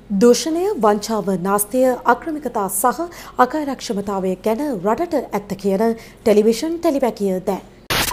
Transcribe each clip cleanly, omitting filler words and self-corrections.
දූෂණය, වංචාව, නාස්තිය, අක්‍රමිකතා සහ අකාර්යක්ෂමතාවය ගැන රටට ඇත්ත කියන ටෙලිවිෂන් ටෙලිවැකිය දැන්.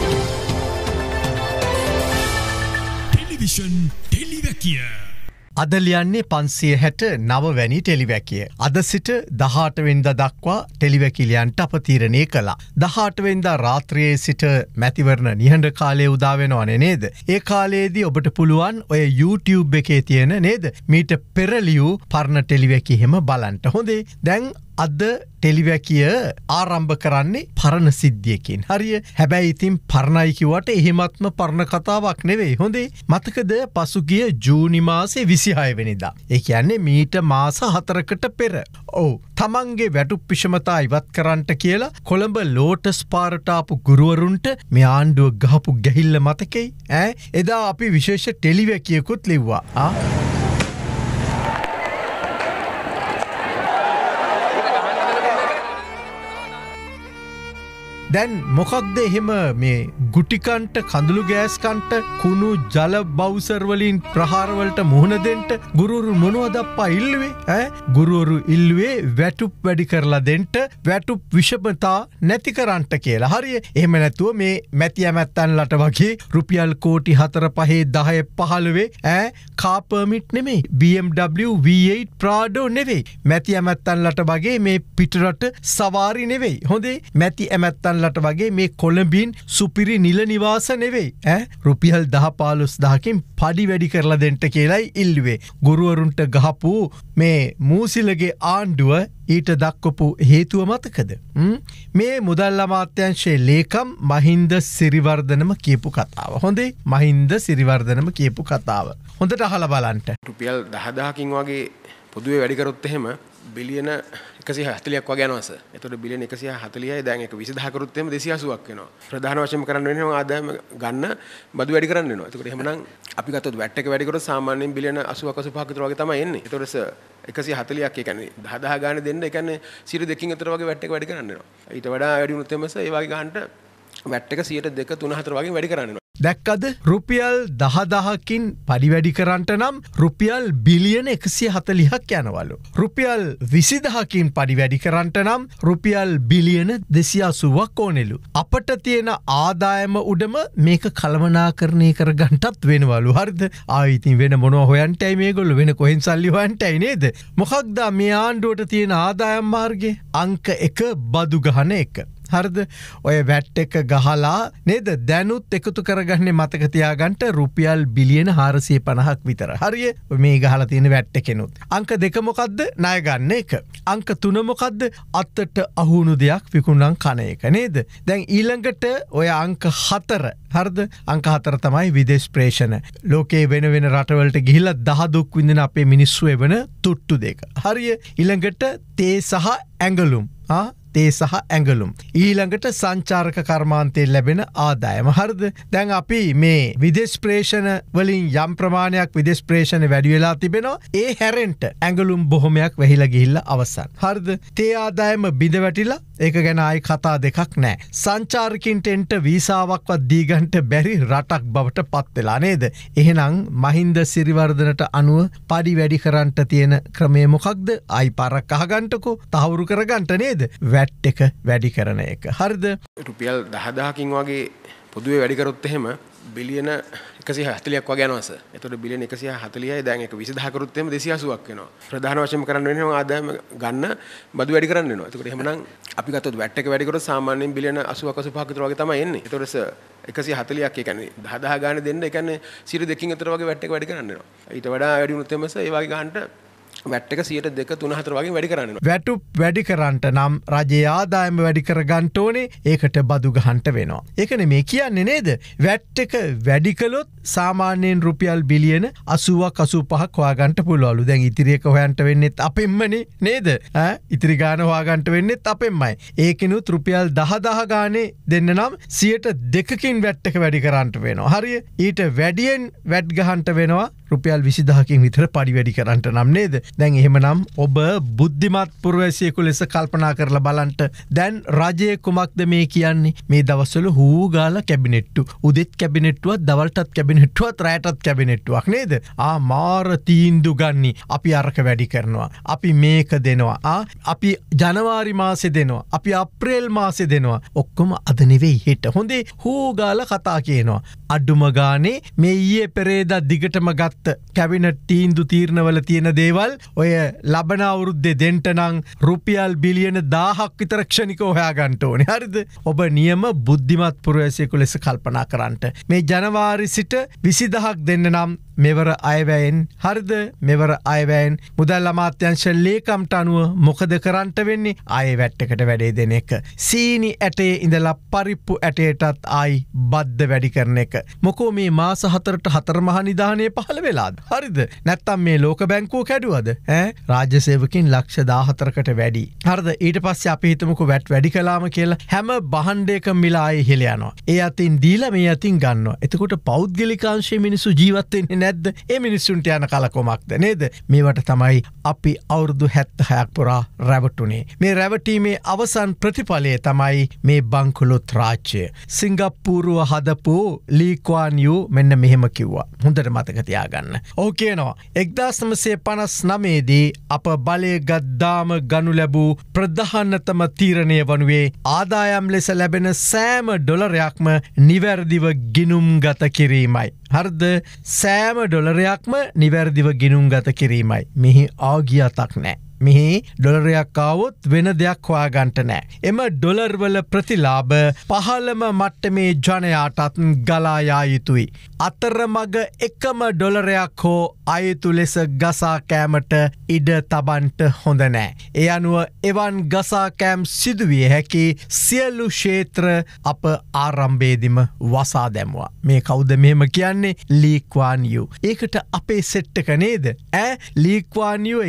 ටෙලිවිෂන් ටෙලිවැකිය අද ලියන්නේ 569 වැනි ටෙලිවැකිය. අද සිට 18 වෙනිදා දක්වා ටෙලිවැකිලියන්ට අප තීරණය කළා. 18 වෙනිදා රාත්‍රියේ සිට මැතිවරණ නිහඬ කාලය උදා වෙනවනේ නේද? ඒ කාලයේදී ඔබට පුළුවන් ඔය YouTube එකේ තියෙන නේද? මීට පෙරලියු පරණ ටෙලිවැකිය හැම බලන්න. හොඳේ. දැන් අද ටෙලිවැකිය ආරම්භ කරන්නේ පරණ සිද්ධියකින්. හරිය. හැබැයි ඉතින් පරණයි කිව්වට එහෙමත්ම පරණ කතාවක් නෙවෙයි. හොඳේ. මතකද පසුගිය ජූනි මාසේ 26 වෙනිදා. ඒ කියන්නේ මීට මාස 4කට පෙර. ඔව්. තමන්ගේ වැටුප් විෂමතා ඉවත් කරන්නට කියලා කොළඹ ලෝටස් පාරට ආපු ගුරුවරුන්ට මේ ආණ්ඩුව ගහපු ගැහිල්ල මතකයි? එදා අපි විශේෂ ටෙලිවැකියකුත් ලිව්වා. දැන් මොකක්ද එහෙම මේ ගුටිකන්ට කඳුළු ගෑස්කන්ට කුණු ජල බවුසර්වලින් ප්‍රහාරවලට මුහුණ දෙන්ට ගුරුවරු මොනවද අප්පා ඉල්ලුවේ? ගුරුවරු ඉල්ලුවේ වැටුප් වැඩි කරලා දෙන්ට, වැටුප් විෂමතා නැති කරන්නට කියලා. හරිය. එහෙම නැතුව මේ මැති ඇමැත්තන්ලට වගේ රුපියල් කෝටි 4 5 10 15 කාර් පර්මිට් නෙමෙයි. BMW V8 Prado නෙවෙයි. මැති ඇමැත්තන්ලට වගේ මේ පිටරට සවාරි නෙවෙයි. හොඳේ. මැති ඇමැත්තන් ලට වගේ මේ කොළඹින් සුපිරි නිල නිවාස නෙවෙයි. රුපියල් 10-15,000කින් පඩි වැඩි කරලා දෙන්න කියලායි ඉල්ලුවේ. ගුරුවරුන්ට ගහපු මේ මූසිලගේ ආණ්ඩුව ඊට දක්වපු හේතුව මතකද? මේ මුදල් අමාත්‍යාංශයේ ලේකම් මහින්ද සිරිවර්ධනම කියපු කතාව. හොඳේ. මහින්ද සිරිවර්ධනම කියපු කතාව. හොඳට අහලා බලන්න. රුපියල් 10,000කින් වගේ පොදුවේ වැඩි කරොත් එහෙම බිලියන 140ක් වගේ යනවා සර්. එතකොට බිලියන 140යි දැන් ඒක 20000 කරුත් එහෙම 280ක් වෙනවා. ප්‍රධාන වශයෙන්ම කරන්න වෙන්නේ ආදායම ගන්න බදු වැඩි කරන්න වෙනවා. එතකොට එහෙමනම් අපි ගත්තොත් වැට් එක වැඩි කරොත් සාමාන්‍යයෙන් බිලියන 80ක් 85ක් විතර වගේ තමයි එන්නේ. එතකොට සර් 140ක් ඒ කියන්නේ 10000 ගානේ දෙන්න ඒ කියන්නේ 2% විතර වගේ වැට් එක වැඩි කරන්න වෙනවා. ඊට වඩා වැඩි වුණොත් එහෙම සර් ඒ වගේ ගන්නට වැට් එක 2 3 4 වගේ වැඩි කරන්න වෙනවා. දැක්කද? රුපියල් 10,000කින් පඩි වැඩි කරන්නට නම් රුපියල් බිලියන 140ක් යනවලු. රුපියල් 20,000කින් පඩි වැඩි කරන්නට නම් රුපියල් බිලියන 280ක් ඕනෙලු. අපට තියෙන ආදායම උඩම මේක කළමනාකරණය කරගන්නටත් වෙනවලු. හරිද? ඉතින් වෙන මොනවා හොයන්ටයි මේගොල්ලෝ වෙන කොහෙන් සල්ලි හොයන්ටයි නේද? මොකක්ද මේ ආණ්ඩුවට තියෙන ආදායම් මාර්ගය? අංක 1 බදු ගහන එක. හරිද? ඔය වැට් එක ගහලා නේද? දැනුත් එකතු කරගන්නේ මතක තියාගන්න රුපියල් බිලියන 450ක් විතර. හරිය? මේ ගහලා තියෙන වැට් එකෙනුත්. අංක 2 මොකද්ද? ණය ගන්න එක. අංක 3 මොකද්ද? අතට අහුණු දෙයක් විකුණන් කන එක නේද? දැන් ඊළඟට ඔය අංක 4 හරිද? අංක 4 තමයි විදේශ ප්‍රේෂණ. ලෝකේ වෙන වෙන රටවලට ගිහිල්ලා දහ දුක් විඳින අපේ මිනිස්සු එවන තුට්ටු දෙක. හරිය? ඊළඟට තේ සහ ඇඟලුම්. තේ සහ ඇඟලුම්. ඊළඟට සංචාරක කර්මාන්තයෙන් ලැබෙන ආදායම. හරිද? දැන් අපි මේ විදේශ ප්‍රේෂණ වලින් යම් ප්‍රමාණයක් විදේශ ප්‍රේෂණ වැඩි වෙලා තිබෙනවා. ඒ හැරෙන්ට ඇඟලුම් බොහොමයක් වැහිලා ගිහිල්ලා අවසන්. හරිද? තේ ආදායම බිඳ වැටිලා ඒක ගැන ආයි කතා දෙකක් නැහැ. සංචාරකින්ට එන්ට වීසාවක්වත් දී ගන්නට බැරි රටක් බවට පත් වෙලා නේද? එහෙනම් මහින්ද සිරිවර්ධනට අනුව පඩි වැඩි කරන්නට තියෙන ක්‍රමය මොකක්ද? ආයි පාරක් අහගන්නකෝ. තහවුරු කරගන්න නේද? වැට් එක වැඩි කරන එක. හරිද? රුපියල් 10,000කින් වගේ පොදුවේ වැඩි කරොත් එහෙම බිලියන 140ක් වගේ යනවා සර්. එතකොට බිලියන 140යි දැන් ඒක 20000 කරුත් එහෙම 280ක් වෙනවා. ප්‍රධාන වශයෙන්ම කරන්න වෙන්නේ ආදායම ගන්න බදු වැඩි කරන්න වෙනවා. එතකොට එහෙමනම් අපි ගත්තොත් වැට් එක වැඩි කරොත් සාමාන්‍යයෙන් බිලියන 80ක් 85ක් විතර වගේ තමයි එන්නේ. එතකොට සර් 140ක් ඒ කියන්නේ 10,000 ගානේ දෙන්න ඒ කියන්නේ 2% විතර වගේ වැට් එක වැඩි කරන්න වෙනවා. ඊට වඩා වැඩි වුණොත් එහෙම සර් ඒ වගේ ගන්නට වැට් එක 2 3 4 වගේ වැඩි කරන්න වෙනවා. වැටුප් වැඩි කරන්නට නම් රජයේ ආදායම වැඩි කරගන්න ඕනේ. ඒකට බදු ගහන්න වෙනවා. ඒක නෙමෙයි කියන්නේ නේද? වැට් එක වැඩි කළොත් සාමාන්‍යයෙන් රුපියල් බිලියන 80ක් 85ක් හොයාගන්න පුළුවන්ලු. දැන් ඉතිරි එක හොයන්න වෙන්නේත් අපෙන්මනේ නේද? ඉතිරි ගාන හොයාගන්න වෙන්නේත් අපෙන්මයි. ඒකිනුත් රුපියල් 10,000 ගානේ දෙන්න නම් 2%කින් වැට් එක වැඩි කරන්න වෙනවා. හරිය? ඊට වැඩියෙන් වැට් ගහන්න වෙනවා රුපියල් 20,000කින් විතර පඩි වැඩි කරන්න නම් නේද? දැන් එහෙමනම් ඔබ බුද්ධිමත් පුරවැසියෙකු ලෙස කල්පනා කරලා බලන්න. දැන් රජය කුමක්ද මේ කියන්නේ? මේ දවස්වල හූ ගාලා කැබිනට්ටු. උදෙත් කැබිනට්ටුවක්, දවල්ටත් කැබිනට්ටුවක්, රැටත් කැබිනට්ටුවක් නේද? මාර තීන්දුව ගන්නි. අපි අරක වැඩි කරනවා. අපි මේක දෙනවා. අපි ජනවාරි මාසේ දෙනවා. අපි අප්‍රේල් මාසේ දෙනවා. ඔක්කොම අද නෙවෙයි හෙට. හොඳේ හූ ගාලා කතා කියනවා. අඩුම ගානේ මේ ඊයේ පෙරේදා දිගටම ගත්ත කැබිනට් තීන්දුව තීරණවල තියෙන දේවල් ඔය ලබන අවුරුද්දේ දෙන්න නම් රුපියල් බිලියන 1000ක් විතර ක්ෂණිකව හොයා ගන්න ඕනේ. හරිද? ඔබ නියම බුද්ධිමත් පුරවැසියෙකු ලෙස කල්පනා කරන්න. මේ ජනවාරි සිට 20000ක් දෙන්න නම් මෙවර අයවැයෙන් හරිද? මෙවර අයවැයෙන් මුදල් අමාත්‍යාංශ ලේකම්ට අනුව මොකද කරන්නට වෙන්නේ? ආයේ වැට්ටකට වැඩේ දෙන එක. සීනි ඇටේ ඉඳලා පරිප්පු ඇටයටත් ආයි බද්ද වැඩි කරන එක. මොකෝ මේ මාස 4ට 4 මහා නිධානය පහළ වෙලාද? හරිද? නැත්තම් මේ ලෝක බැංකුව කැඩුවද? රාජ්‍ය සේවකින් ලක්ෂ 14කට වැඩි. හරිද? ඊට පස්සේ අපි හිතමුකෝ වැට් වැඩි කළාම කියලා හැම බහණ්ඩයකම මිල ආයේ ඉහළ යනවා. ඒ අතින් දීලා මේ අතින් ගන්නවා. එතකොට පෞද්ගලික අංශයේ මිනිස්සු ජීවත් වෙන්නේ නැද්ද? ඒ මිනිස්සුන්ට යන කලකොමක්ද නේද? මේවට තමයි අපි අවුරුදු 76ක් පුරා රැවටුනේ. මේ රැවටීමේ අවසන් ප්‍රතිඵලය තමයි මේ බංකොලොත් රාජ්‍ය. සිංගප්පූරුව හදපු ලී ක්වාන් යූ මෙන්න මෙහෙම කිව්වා. හොඳට මතක තියාගන්න. ඔහු කියනවා 1959 දී අප බලය ගත්තාම ගනු ලැබූ ප්‍රධානතම තීරණය වනුයේ ආදායම් ලෙස ලැබෙන සෑම ඩොලරයක්ම නිවැරදිව ගිණුම්ගත කිරීමයි. හරිද? සෑම ඩොලරයක්ම නිවැරදිව ගිණුම්ගත කිරීමයි. මෙහි ආගියතක් නැහැ. මෙහි ඩොලරයක් ආවොත් වෙන දෙයක් හොයාගන්නට නෑ. එම ඩොලර්වල ප්‍රතිලාභ පහළම මට්ටමේ ජනයාටත් ගලා යා යුතුයි. අතරමඟ එකම ඩොලරයක් හෝ අයුතු ලෙස ගසා කෑමට ඉඩ තබන්ට හොඳ නෑ. ඒ අනුව එවන් ගසා කෑම් සිදුවිය හැකි සියලු ක්ෂේත්‍ර අප ආරම්භයේදීම වසා දැමුවා. මේ කවුද මෙහෙම කියන්නේ? ලී ක්වාන් යූ. ඒකට අපේ සෙට් එක නේද? ලී ක්වාන් යූ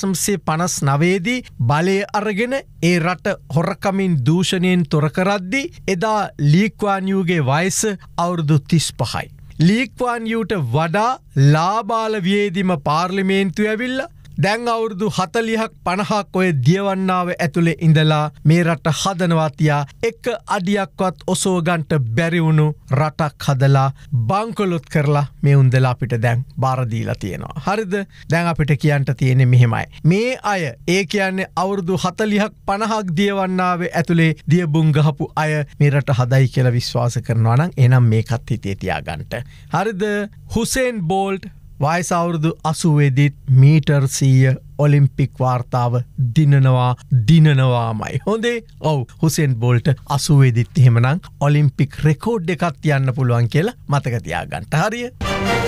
1959 දී බලය අරගෙන ඒ රට හොරකමින් දූෂණයෙන් තොර කරද්දී එදා ලී ක්වාන් යූගේ වයස අවුරුදු 35යි. ලී ක්වාන් යූට වඩා ලාබාල වියේදීම පාර්ලිමේන්තුව ඇවිල්ලා දැන් අවුරුදු 40ක් 50ක් ඔය දියවන්නාව ඇතුලේ ඉඳලා මේ රට හදනවා තියා එක අඩියක්වත් ඔසව ගන්නට බැරි වුණු රටක් හදලා බංකොලොත් කරලා මේ උන්දලා අපිට දැන් බාර දීලා තියෙනවා. හරිද? දැන් අපිට කියන්න තියෙන්නේ මෙහෙමයි. මේ අය ඒ කියන්නේ අවුරුදු 40ක් 50ක් දියවන්නාවේ ඇතුලේ දියබුන් ගහපු අය මේ රට හදයි කියලා විශ්වාස කරනවා නම් එහෙනම් මේකත් හිතේ තියාගන්න. හරිද? හුසේන් බෝල්ට් වයස අවුරුදු 80 දීත් මීටර් 100 ඔලිම්පික් වාර්තාව දිනනවාමයි. හොඳේ? ඔව්. හුසේන් බෝල්ට් 80 දීත් එහෙමනම් ඔලිම්පික් රෙකෝඩ් එකක් තියන්න පුළුවන් කියලා මතක තියාගන්න. හරිය?